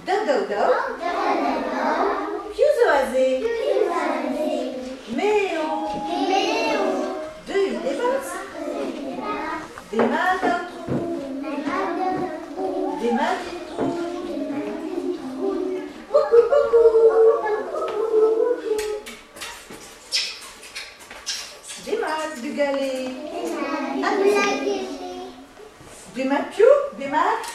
Dodo, più oisé, Méo, deux débasse, des mains d'un trou, des mains d'une trou, des maths du galet, du maths piou, des maths.